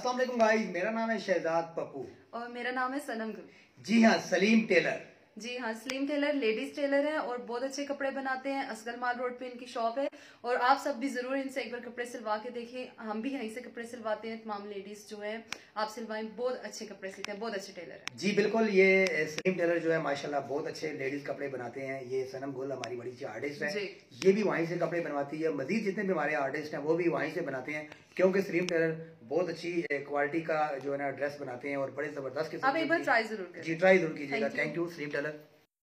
अस्सलाम वालेकुम गाइस, मेरा नाम है शहजाद पप्पू और मेरा नाम है सनम गुल। जी हाँ, सलीम टेलर। जी हाँ, सलीम टेलर लेडीज टेलर हैं और बहुत अच्छे कपड़े बनाते हैं। असगर माल रोड पे इनकी शॉप है और आप सब भी जरूर इनसे एक बार कपड़े सिलवा के देखें। हम भी यहीं से कपड़े सिलवाते हैं, तमाम लेडीज जो है आप सिलवाएं, बहुत अच्छे कपड़े सिलते हैं, बहुत अच्छे टेलर हैं। जी बिल्कुल, ये सलीम टेलर जो है माशाल्लाह बहुत अच्छे लेडीज कपड़े बनाते हैं। ये सनम गुल हमारी बड़ी अच्छी आर्टिस्ट है, ये भी वहीं से कपड़े बनवाती है। मजीद जितने भी हमारे आर्टिस्ट हैं वो भी वहीं से बनाते हैं, क्योंकि सलीम टेलर बहुत अच्छी क्वालिटी का जो है ना ड्रेस बनाते हैं और बड़े जबरदस्त किस्म। आप एक बार ट्राई जरूर करें। जी ट्राई जरूर कीजिएगा। Thank you Salim Taylor.